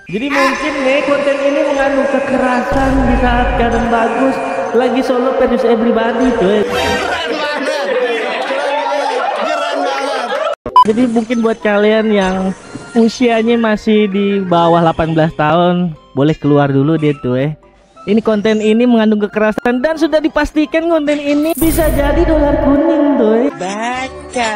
Jadi mungkin nih konten ini mengandung kekerasan di saat keadaan bagus lagi solo versus everybody tuh. Keren banget. Keren banget. Jadi mungkin buat kalian yang usianya masih di bawah 18 tahun boleh keluar dulu deh tuh. Ini konten ini mengandung kekerasan dan sudah dipastikan konten ini bisa jadi dolar kuning tuh. Baca.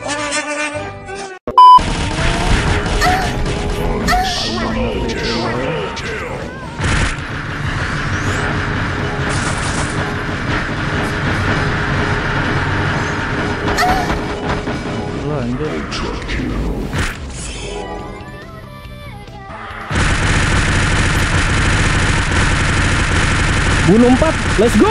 Bunuh 4, let's go.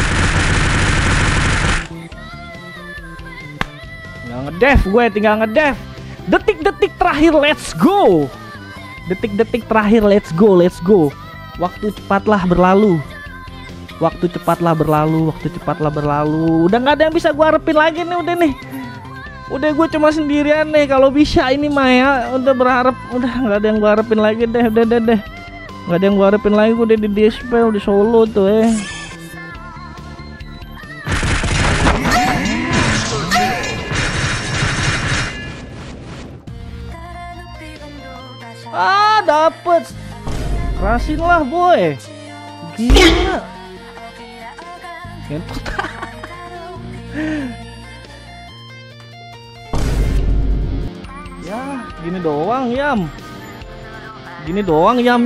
Tinggal ngedev gue, tinggal ngedev. Detik-detik terakhir, let's go. Detik-detik terakhir, let's go, let's go. Waktu cepatlah berlalu. Waktu cepatlah berlalu, waktu cepatlah berlalu. Udah nggak ada yang bisa gue harapin lagi nih, udah nih. Udah gue cuma sendirian nih. Kalau bisa ini Maya udah berharap, udah nggak ada yang gue harapin lagi deh, udah deh. Nggak ada yang gue harapin lagi, gue udah di dispel di solo tuh dapet. Kerasin lah boy. Gila. Ngentot. Ya, gini doang Yam. Gini doang Yam.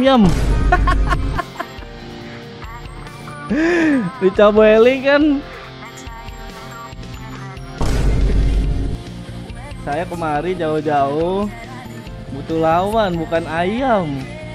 Dicabeli kan. Saya kemari jauh-jauh butuh lawan, bukan ayam.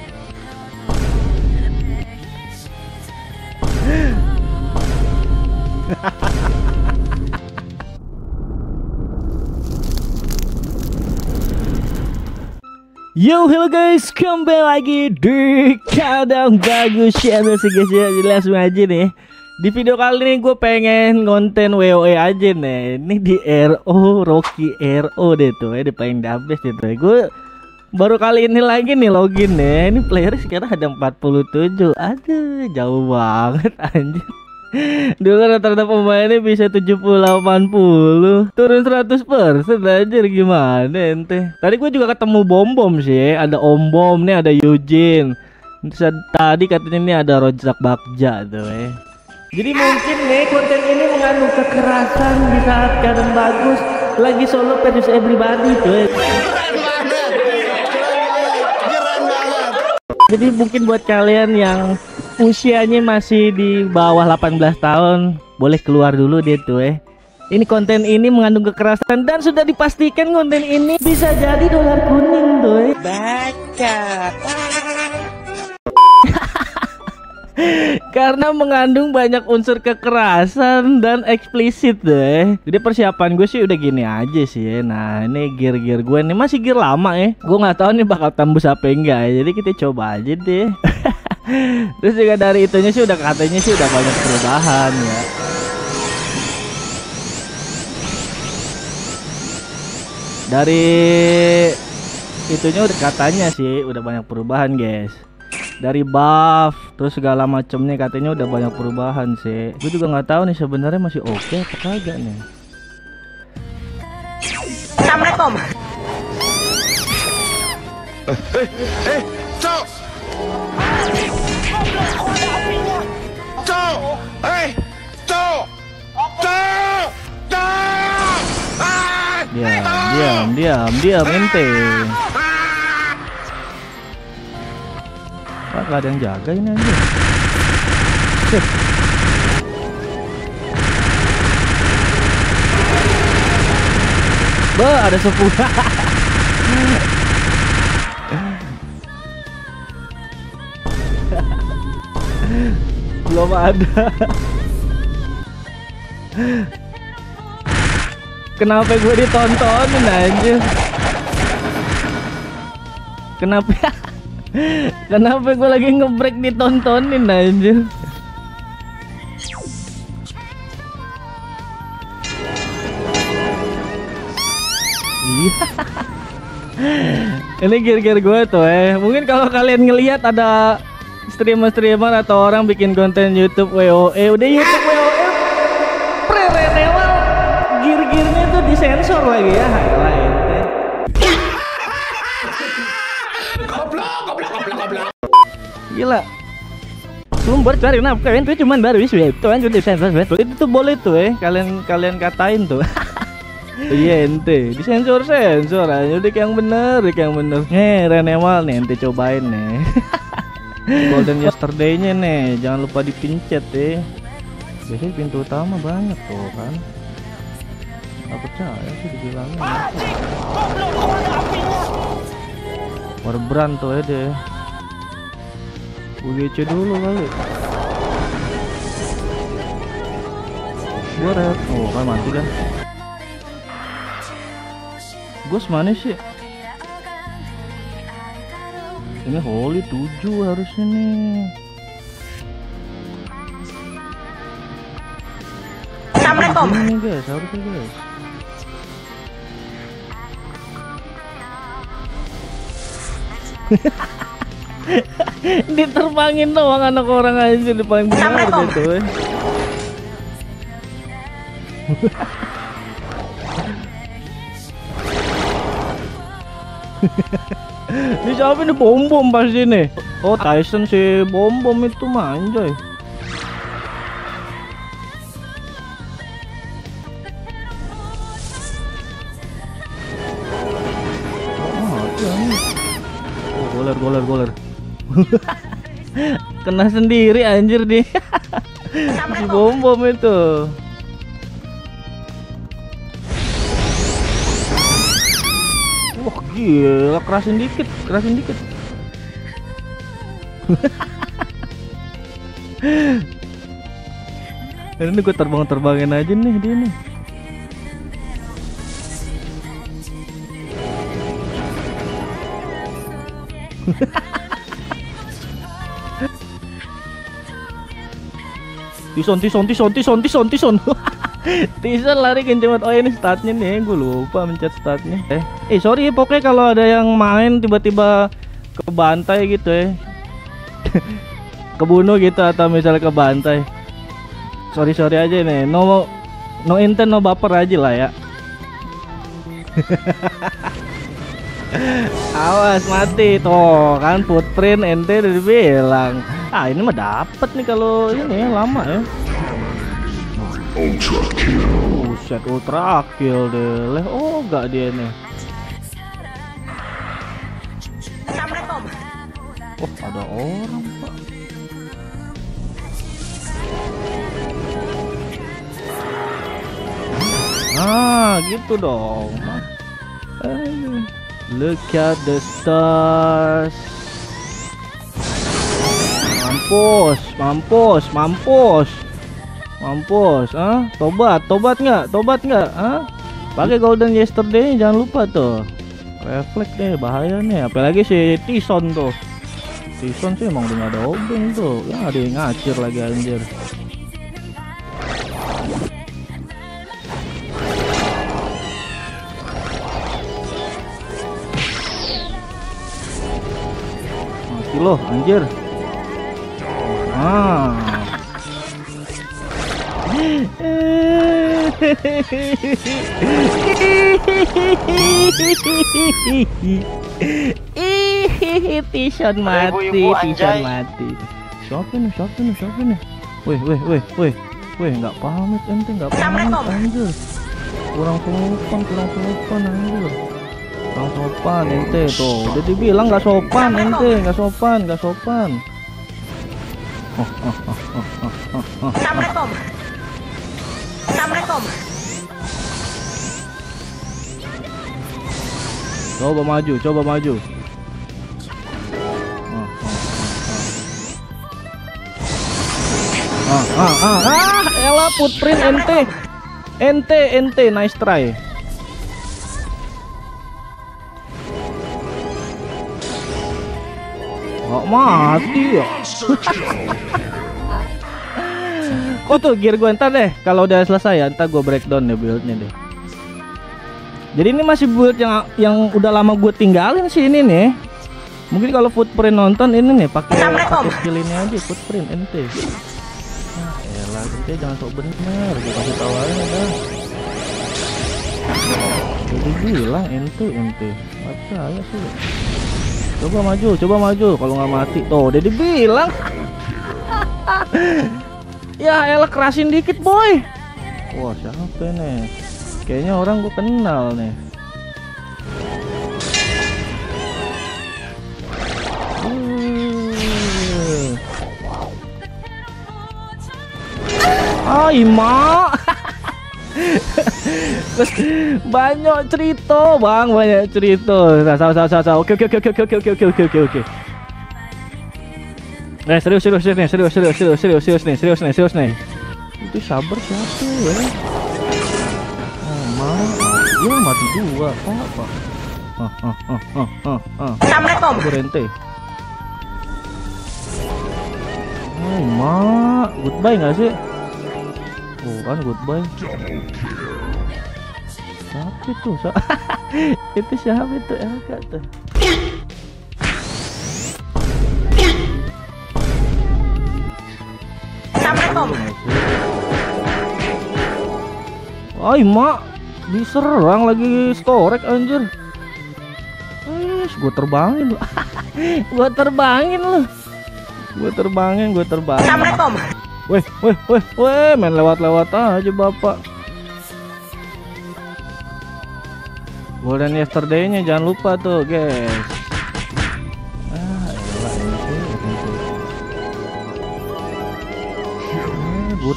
Yo, hello guys, kembali lagi di Kadang Bagus channel sih guys ya. Langsung aja nih. Di video kali ini gue pengen konten WoE aja nih. Ini di RO, Rocky RO deh tuh di paling the best itu. Gue baru kali ini lagi nih login nih. Ini player sekarang ada 47. Aduh, jauh banget anjir. Dulu rata-rata pemainnya bisa 70-80, turun 100% anjir, gimana ente. Tadi gue juga ketemu bom sih. Ada Om Bom nih, ada Eugene. Tadi katanya ini ada Rojak Bagja tuh Jadi mungkin nih konten ini mengandung kekerasan di saat keadaan bagus lagi solo versus everybody tuh Keren banget. Keren banget. Jadi mungkin buat kalian yang usianya masih di bawah 18 tahun boleh keluar dulu deh tuh Ini konten ini mengandung kekerasan dan sudah dipastikan konten ini bisa jadi dolar kuning tuh Baca. Karena mengandung banyak unsur kekerasan dan eksplisit deh. Jadi persiapan gue sih udah gini aja sih. Nah ini gear gue ini masih gear lama Gue nggak tahu nih bakal tembus apa enggak Jadi kita coba aja deh. Terus juga dari itunya sih udah katanya sih udah banyak perubahan ya. Dari itunya udah katanya sih udah banyak perubahan guys. Dari buff terus segala macamnya katanya udah banyak perubahan sih. Gue juga nggak tahu nih sebenarnya masih oke apa kagak nih. Assalamualaikum. Cok. Cok. Cok. Diam ente. Wah, gak ada yang jaga ini anjir. Ada 10. Belum ada. Kenapa gue ditontonin anjir? Kenapa gue lagi ngebreak ditontonin anjir? Iya. Ini gear-gear gue tuh mungkin kalau kalian ngelihat ada streamer atau orang bikin konten YouTube WoE, udah YouTube WoE pre-renewal, gear-gearnya tuh disensor lagi ya. Halah ente. Gila. Sumber cari nafkah itu cuman baru itu kan udah disensor. Itu tuh boleh tuh kalian katain tuh. Iya ente disensor aja udah yang bener nih renewal nih ente cobain nih. Golden Yesterday-nya nih jangan lupa dipencet biasanya pintu utama banyak tuh kan, nggak percaya sih dibilangnya Warbrand tuh deh UGC dulu kali gua red kan mati kan. Gus mana sih? Ini holy 7 harusnya nih. Assalamualaikum. Ini guys, harusnya guys. Diterbangin doang anak orang aja di paling benar gitu. Ini siapa nih bom pasti nih. Oh Tyson si bom itu mah anjay. Oh goler. Kena sendiri anjir dia. Si bom itu. Wah gila, kerasin dikit. Ini gue terbangin aja nih dia nih. Tison. Tison lari kenceng banget. Oh ini statnya nih, gue lupa mencet statnya. Sorry pokoknya kalau ada yang main tiba-tiba kebantai gitu kebunuh gitu atau misalnya kebantai. Sorry aja nih. No intent, no baper aja lah ya. Awas mati tuh kan footprint ente udah dibilang. Ini mah dapet nih kalau ini lama ya. Ultra kill. Buset ultra kill deh. Oh enggak dia nih. Assalamualaikum. Oh ada orang pak. Gitu dong. Look at the stars. Mampus, tobat nggak? Pakai Golden Yesterday jangan lupa tuh. Refleks deh, bahaya nih. Apalagi si Tison tuh. Tison sih emang udah nggak ada obeng tuh. Ya ada yang ngacir lagi anjir. Mati loh, anjir. Tison mati. Siapa nih? Weh, nggak pamit ente, nggak pamit anjir. Kurang sopan anjir. Kurang sopan ente tuh. Udah dibilang nggak sopan ente, nggak sopan. Assalamualaikum. Coba maju. Elah footprint ente nice try. Gak mati ya. Kok tuh gear gue ntar deh kalau udah selesai ya, ntar gue breakdown deh buildnya deh. Jadi ini masih build yang udah lama gue tinggalin sih ini nih. Mungkin kalau footprint nonton ini nih pakai skill ini aja, footprint ente. Nah, elah ente jangan sok bener, gue kasih tahu aja dah. Jadi bilang ente percaya sih. Coba maju kalau nggak mati. Tuh, dia dibilang. Ya elah kerasin dikit boy. Wah siapa nih? Kayaknya orang gue kenal nih. Ima. Banyak cerita bang, banyak cerita. Oke. Serius nih. Itu sabar siapa ya? Iya mati dua, apa? Assalamualaikum. Berhenti. Mak, goodbye nggak sih? Oh kan goodbye. Siapa itu? Itu siapa itu? Elka tuh. Assalamualaikum. Ay mak, diserang lagi storek anjir. Gue terbangin lu. Gue terbangin. Assalamualaikum. Weh, main lewat aja bapak. Golden Yesterday-nya jangan lupa tuh, guys. Elah ini sih.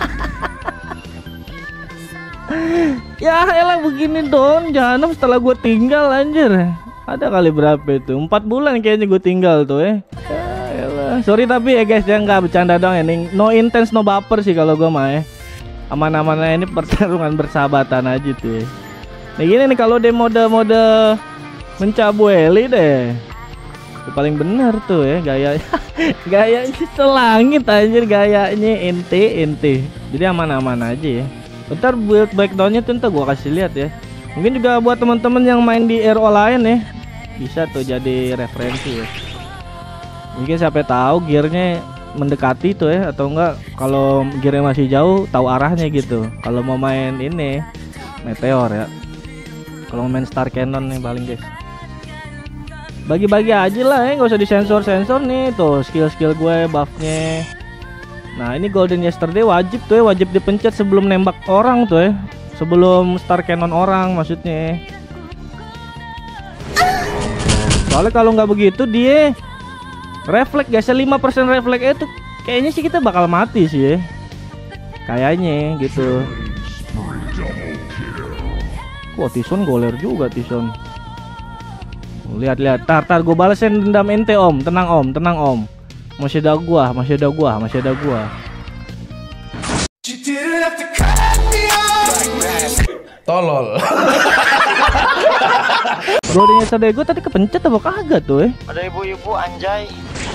Ya elah begini dong, Jahanam setelah gue tinggal anjir. Ada kali berapa itu? 4 bulan kayaknya gue tinggal tuh Sorry tapi ya guys, jangan nggak bercanda dong ya. No intense no baper sih kalau gue mah ya. Aman-amannya ini pertarungan bersahabatan aja tuh ya. Nah gini nih kalau dia mode mencabueli deh. Itu paling bener tuh ya gayanya selangit anjir, gayanya ente. Jadi aman-aman aja ya. Bentar build breakdownnya tuh ntar gua kasih lihat ya. Mungkin juga buat teman-teman yang main di RO lain ya, bisa tuh jadi referensi ya. Mungkin siapa tahu gearnya mendekati tuh ya, atau enggak kalau gearnya masih jauh tahu arahnya gitu. Kalau mau main ini Meteor ya. Kalau main Star Cannon nih paling guys. Bagi-bagi aja lah ya, nggak usah disensor-sensor nih tuh skill-skill gue, buffnya. Nah ini Golden Yesterday wajib tuh ya, wajib dipencet sebelum nembak orang tuh ya, sebelum Star Cannon orang maksudnya. Soalnya kalau nggak begitu dia refleks guys, 5% refleks itu kayaknya sih kita bakal mati sih ya. Kayaknya gitu. Wah Tison goler juga Tison. Lihat tar gue balesin dendam ente om. Tenang om. Masih ada gua. Tolol. Golden Yesterday gue tadi kepencet apa kagak tuh Ada ibu-ibu anjay.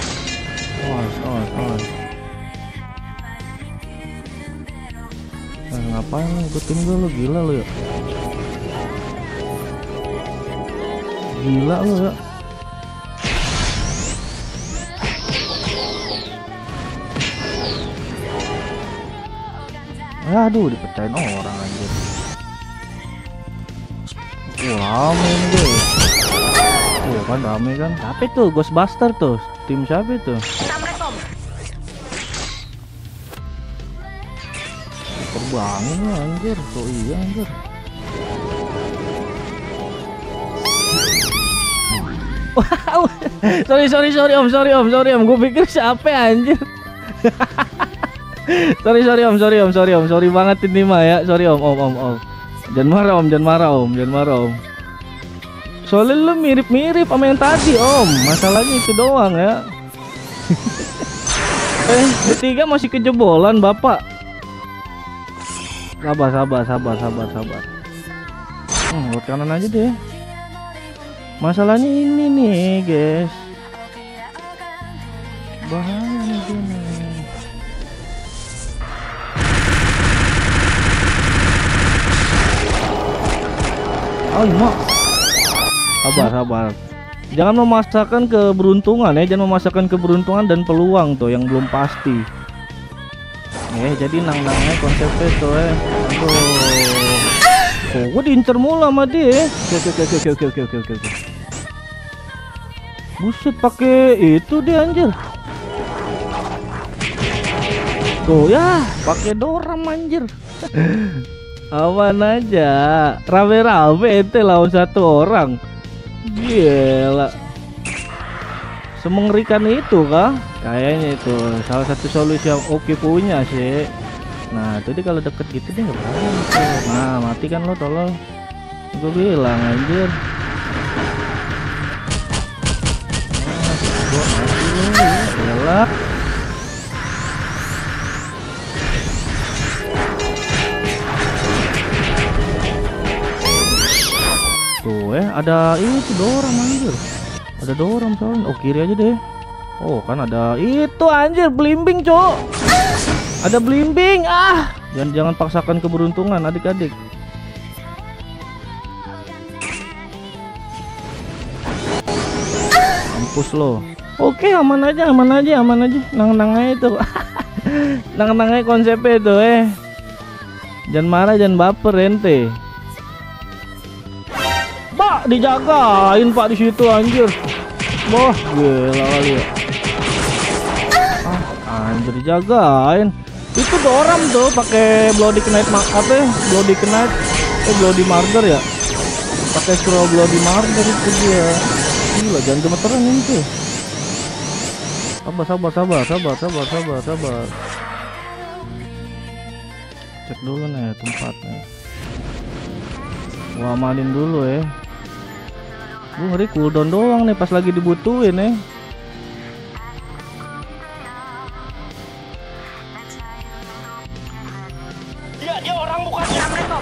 Ngapain ikutin gue lu, gila lu ya. Aduh dipecahin orang anjir. Rame nih guys. Kan rame kan. Siapa itu? Ghostbuster tuh. Tim siapa itu? Assalamualaikum. Terbangin lah anjir. So iya anjir. Wow. Sorry om. Gue pikir siapa anjir. Sorry om. Sorry banget ini mah ya. Sorry om. Jangan marah om. Soalnya lu mirip sama yang tadi om. Masalahnya itu doang ya. Ketiga masih kejebolan bapak. Sabar. Buat kanan aja deh. Masalahnya ini nih guys, bahaya nih gini. mak. Sabar. Jangan memaksakan keberuntungan ya, jangan memaksakan keberuntungan dan peluang tuh yang belum pasti. Jadi nang-nangnya konsepnya tuh Aduh. Gue diincer mulu sama dia. Oke. Buset, pakai itu dia anjir. Tuh ya, pakai doram anjir. Aman aja. Rame-rame ente lawan satu orang. Gila. Semengerikan itu kah? Kayaknya itu salah satu solusi yang oke punya sih. Nah, jadi kalau deket gitu dia nggak berani. Nah, mati kan lo tolong. Gue bilang anjir. Gue mati lo, ya. Tuh ada itu dorong anjir. Ada dorong soalnya. Oh, kiri aja deh. Oh, kan ada itu anjir, belimbing, Cok. Ada belimbing. Jangan paksakan keberuntungan adik-adik. Mampus lo. Oke, aman aja. Nang-nang aja itu. Nang-nang aja konsepnya itu Jangan marah, jangan baper ente. Pak, dijagain Pak di situ anjir. Wah, gila kali ya. Anjir dijagain. Itu doram tuh pakai Bloody Knight Bloody Knight Bloody Martyr ya. Pakai scroll Bloody Martyr itu dia. Gila, jangan gemeteran ini. Sabar. Cek dulu nih tempatnya. Gua amanin dulu Gue ngeri cooldown doang nih pas lagi dibutuhin Dia orang bukan. Assalamualaikum.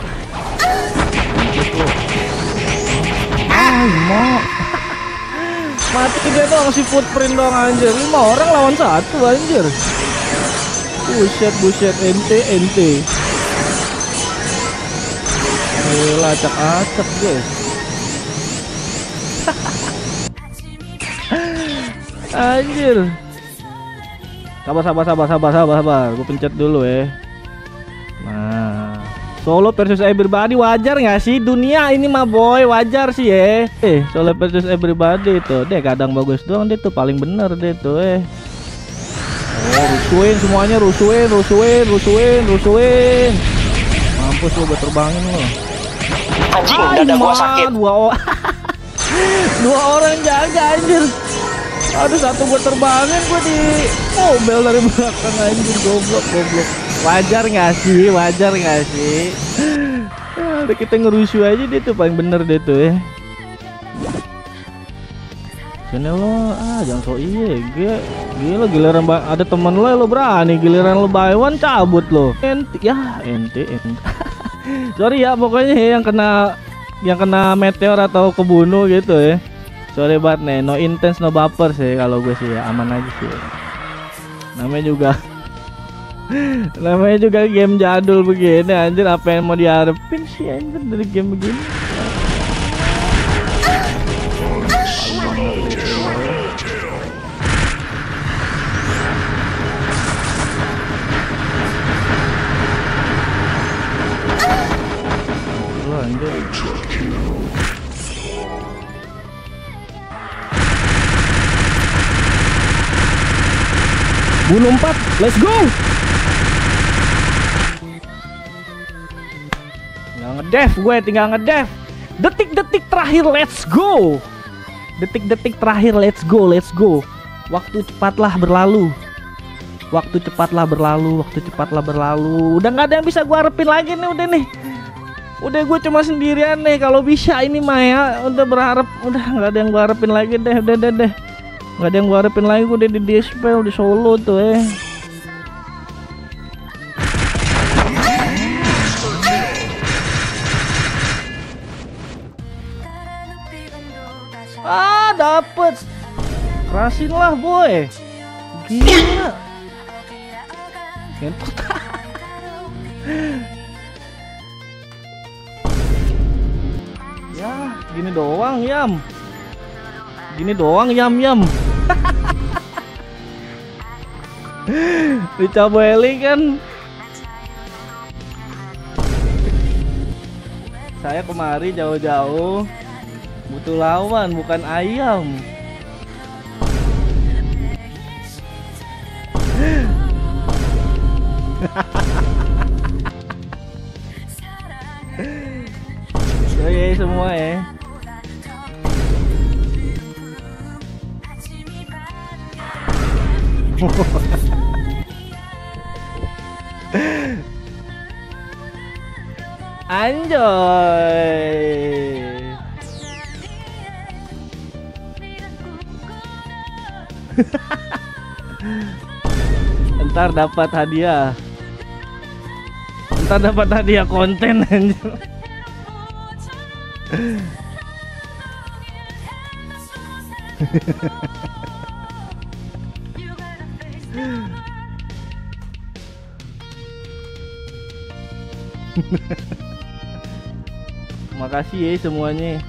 Mak. Mati dia doang si footprint doang anjir. 5 orang lawan 1 anjir. Buset ente. Gila, acak-acak guys. Anjir. Sabar. Gue pencet dulu Nah, solo versus everybody wajar nggak sih? Dunia ini mah boy, wajar sih solo versus everybody itu. Deh kadang bagus doang dia tuh, paling bener dia tuh Oh, rusuhin semuanya, rusuhin. Mampus lo, gue terbangin lo. Anjing, dada gua sakit. Dua orang jaga anjir. Aduh, satu gue terbangin, gue di mobil dari belakang anjir. Goblok. Wajar nggak sih? Udah kita ngerusuh aja dia tuh, paling bener dia tuh Sini lo, jangan so gila giliran ada temen lo berani, giliran lo buy one cabut lo. Ente. Sorry ya, pokoknya yang kena meteor atau kebunuh gitu Sorry banget nih, no intense no baper sih kalau gue sih aman aja sih. Namanya juga game jadul begini anjir, apa yang mau diharapin sih anjir dari game begini. Bunuh 4, let's go. Tinggal ngedev. Detik-detik terakhir, let's go. Let's go. Waktu cepatlah berlalu. Udah nggak ada yang bisa gua harapin lagi nih, udah gue cuma sendirian nih. Kalau bisa ini Maya udah berharap, udah nggak ada yang gua harapin lagi deh. Nggak ada yang gua harapin lagi, gue udah di dispel di solo tuh dapet. Kerasin lah boy. Gila. Ngentot. Ya, gini doang, Yam. Gini doang, Yam. Dicoboeli kan. Saya kemari jauh-jauh butuh lawan, bukan ayam. Oh iya semua ya. Anjoy. Ntar dapat hadiah. Ntar dapat hadiah konten anjir. Makasih ya semuanya.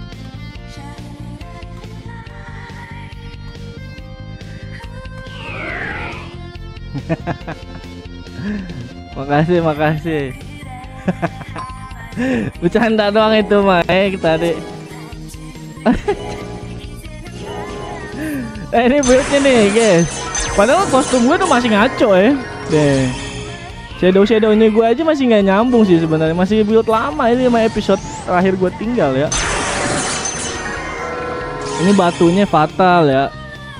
Makasih. Bercanda doang itu Mike tadi. Ini buildnya nih guys. Padahal kostum gue tuh masih ngaco ya. Deh. Shadow-nya gue aja masih nggak nyambung sih sebenarnya. Masih build lama ini 5 episode terakhir gue tinggal ya. Ini batunya fatal ya.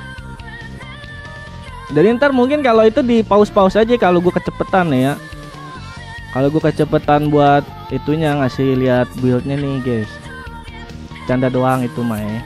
Jadi ntar mungkin kalau itu di pause aja kalau gue kecepetan ya. Kalau gue kecepetan buat itunya ngasih lihat buildnya nih guys. Canda doang itu mah ya.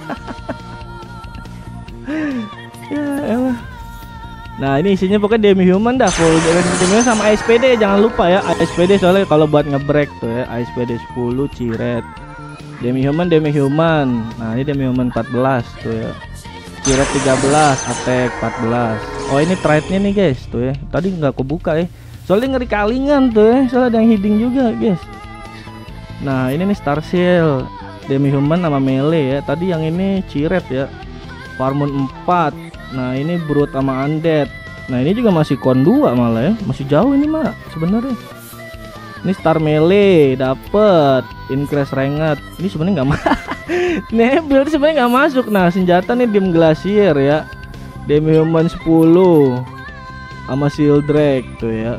Ya elah. Nah ini isinya pokoknya demi human dah, full demi human sama ASPD jangan lupa ya. ASPD soalnya kalau buat ngebreak tuh ya. ASPD 10 ciret. Demi human. Nah ini demi human 14 tuh ya. Ciret 13, attack 14. Oh ini trade-nya nih guys tuh ya. Tadi nggak kebuka ya. Soalnya ngeri kalingan tuh ya. Soalnya ada yang hiding juga guys. Nah ini nih Star Seal demi human sama melee ya. Tadi yang ini ciret ya. Farmon 4. Nah ini brute sama undead. Nah ini juga masih kon 2 malah ya. Masih jauh ini mah sebenarnya. Ini star melee dapet increase ranked. Ini sebenarnya nggak nih build sebenarnya nggak masuk. Nah senjata nih dim glacier ya. Demi human 10 sama shield drake tuh ya.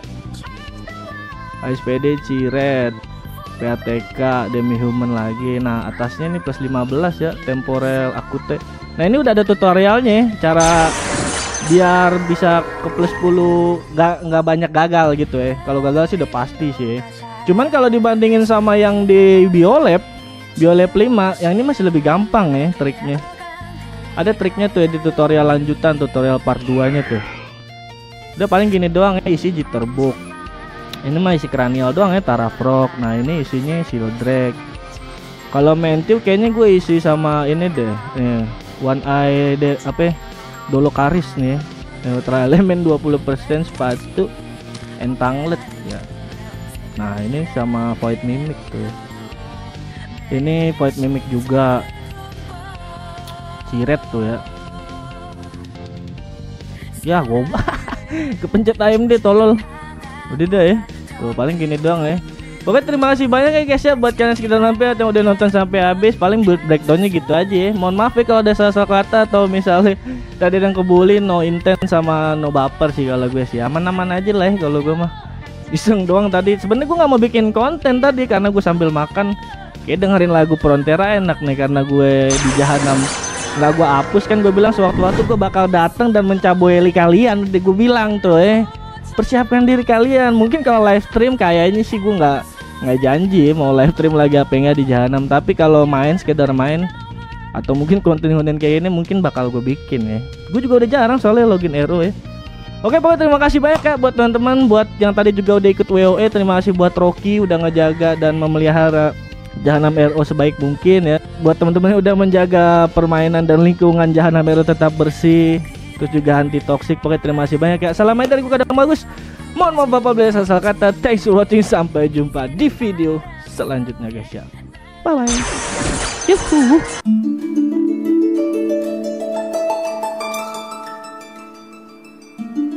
ASPD ciret, PATK demi human lagi. Nah atasnya nih plus 15 ya. Temporal akute. Nah ini udah ada tutorialnya cara biar bisa ke plus 10 nggak banyak gagal gitu ya. Kalau gagal sih udah pasti sih. Cuman kalau dibandingin sama yang di Biolab 5 yang ini masih lebih gampang ya triknya. Ada triknya tuh ya di tutorial lanjutan, tutorial part 2 nya tuh. Udah paling gini doang ya isi jitterbug. Ini mah isi cranial doang ya Tarafrog. Nah ini isinya shield drake. Kalau mentiu kayaknya gue isi sama ini deh nih. One Eye apa ya? Dolocaris nih neutral elemen 20% sepatu entanglet ya. Nah ini sama Void Mimic tuh. Ini Void Mimic juga ciret tuh ya. Ya gua kepencet AMD tolol. Udah dah ya. Tuh paling gini doang ya. Oke terima kasih banyak ya guys ya buat kalian sekitar sampai atau udah nonton sampai habis. Paling build breakdownnya gitu aja ya. Mohon maaf ya kalau ada salah-salah kata atau misalnya tadi yang kebuli no intent sama no baper sih kalau gue sih. Aman-aman aja lah ya kalau gue mah. Iseng doang tadi. Sebenarnya gue nggak mau bikin konten tadi karena gue sambil makan. Kayak dengerin lagu Frontera enak nih karena gue di jahanam. Nggak gue hapus kan gue bilang sewaktu-waktu gue bakal datang dan mencaboeli kalian. Udah gue bilang tuh persiapkan diri kalian. Mungkin kalau live stream kayaknya sih gue nggak janji mau live stream lagi apa enggak di jahanam. Tapi kalau main sekedar main atau mungkin konten-konten kayak ini mungkin bakal gue bikin ya. Gue juga udah jarang soalnya login Aero ya. Oke pokoknya terima kasih banyak ya buat teman-teman, buat yang tadi juga udah ikut WoE. Terima kasih buat Rocky udah ngejaga dan memelihara Jahanam RO sebaik mungkin ya. Buat teman-teman yang udah menjaga permainan dan lingkungan Jahanam RO tetap bersih, terus juga anti toxic. Pokoknya terima kasih banyak ya. Salam dari gue Kadang Bagus. Mohon maaf bapak bila salah kata. Thanks for watching. Sampai jumpa di video selanjutnya guys ya. Bye bye. Yuhu.